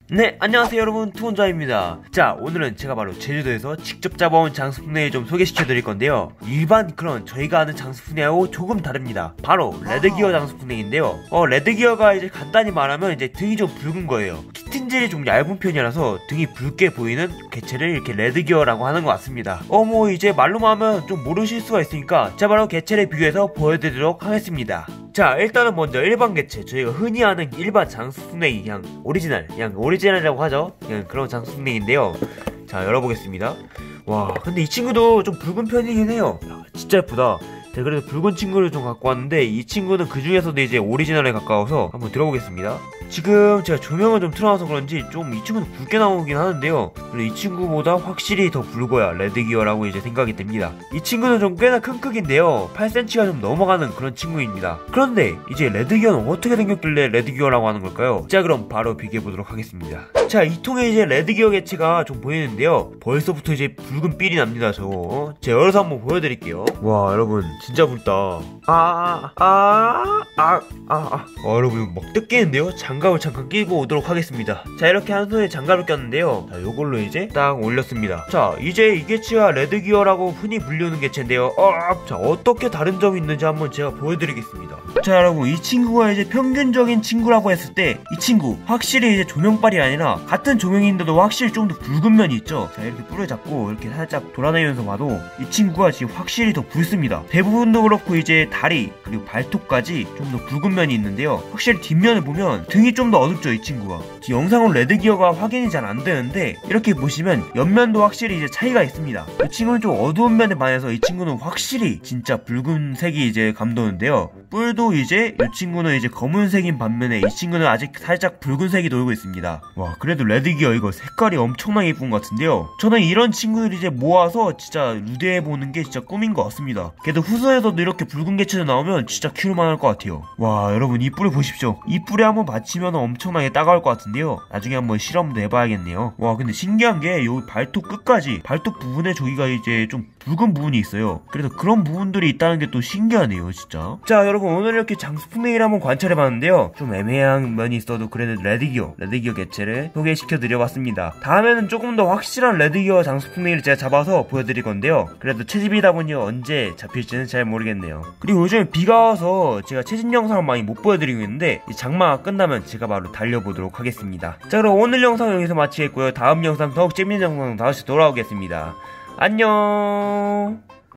네, 안녕하세요 여러분, 투혼자입니다. 자, 오늘은 제가 바로 제주도에서 직접 잡아온 장수풍뎅이를 좀 소개시켜 드릴 건데요. 일반 그런 저희가 아는 장수풍뎅이하고 조금 다릅니다. 바로 레드기어 장수풍뎅이인데요. 레드기어가 이제 간단히 말하면 이제 등이 좀 붉은 거예요. 키틴질이 좀 얇은 편이라서 등이 붉게 보이는 개체를 이렇게 레드기어라고 하는 것 같습니다. 뭐 이제 말로만 하면 좀 모르실 수가 있으니까 제가 바로 개체를 비교해서 보여드리도록 하겠습니다. 자, 일단은 먼저 일반 개체, 저희가 흔히 아는 일반 장수풍뎅이, 그냥 오리지널이라고 하죠. 그냥 그런 장수풍뎅이인데요. 자, 열어보겠습니다. 와, 근데 이 친구도 좀 붉은 편이긴 해요. 야, 진짜 예쁘다. 제가 그래서 붉은 친구를 좀 갖고 왔는데, 이 친구는 그 중에서도 이제 오리지널에 가까워서 한번 들어보겠습니다. 지금 제가 조명을 좀 틀어놔서 그런지 좀 이 친구는 붉게 나오긴 하는데요. 근데 이 친구보다 확실히 더 붉어야 레드기어라고 이제 생각이 됩니다. 이 친구는 좀 꽤나 큰 크기인데요. 8cm가 좀 넘어가는 그런 친구입니다. 그런데 이제 레드기어는 어떻게 생겼길래 레드기어라고 하는 걸까요? 자, 그럼 바로 비교해보도록 하겠습니다. 자, 이 통에 이제 레드기어 개체가 좀 보이는데요. 벌써부터 이제 붉은 삘이 납니다, 저거. 제가 열어서 한번 보여드릴게요. 와, 여러분, 진짜 붉다. 여러분, 막 뜯기는데요? 장갑을 잠깐 끼고 오도록 하겠습니다. 자, 이렇게 한 손에 장갑을 꼈는데요. 자, 요걸로 이제 딱 올렸습니다. 자, 이제 이 개체가 레드기어라고 흔히 불리우는 개체인데요. 자, 어떻게 다른 점이 있는지 한번 제가 보여드리겠습니다. 자, 여러분, 이 친구가 이제 평균적인 친구라고 했을 때 이 친구 확실히 이제 조명빨이 아니라 같은 조명인데도 확실히 좀 더 붉은 면이 있죠. 자, 이렇게 뿔을 잡고 이렇게 살짝 돌아다니면서 봐도 이 친구가 지금 확실히 더 붉습니다. 대부분도 그렇고 이제 다리 그리고 발톱까지 좀 더 붉은 면이 있는데요. 확실히 뒷면을 보면 등이 좀 더 어둡죠, 이 친구가. 지금 영상으로 레드기어가 확인이 잘 안 되는데 이렇게 보시면 옆면도 확실히 이제 차이가 있습니다. 이 친구는 좀 어두운 면에 반해서 이 친구는 확실히 진짜 붉은색이 이제 감도는데요. 뿔도 이제 이 친구는 이제 검은색인 반면에 이 친구는 아직 살짝 붉은색이 돌고 있습니다. 와, 그래도 레드기어 이거 색깔이 엄청나게 예쁜 것 같은데요. 저는 이런 친구들 이제 모아서 진짜 루대해보는 게 진짜 꿈인 것 같습니다. 그래도 후손에서도 이렇게 붉은 개체들 나오면 진짜 키울만 할 것 같아요. 와, 여러분, 이 뿔을 보십시오. 이 뿔에 한번 받치면 엄청나게 따가울 것 같은데요. 나중에 한번 실험도 해봐야겠네요. 와, 근데 신기한 게 요 발톱 끝까지, 발톱 부분에 저기가 이제 좀 붉은 부분이 있어요. 그래서 그런 부분들이 있다는 게 또 신기하네요, 진짜. 자, 여러분, 오늘 이렇게 장수풍뎅이를 한번 관찰해봤는데요. 좀 애매한 면이 있어도 그래도 레드기어 개체를 소개시켜드려봤습니다. 다음에는 조금 더 확실한 레드기어 장수풍뎅이를 제가 잡아서 보여드릴 건데요. 그래도 채집이다 보니 언제 잡힐지는 잘 모르겠네요. 그리고 요즘에 비가 와서 제가 채집 영상을 많이 못 보여드리고 있는데 장마가 끝나면 제가 바로 달려보도록 하겠습니다. 자, 그럼 오늘 영상은 여기서 마치겠고요. 다음 영상 더욱 재밌는 영상 다시 돌아오겠습니다. 안녕.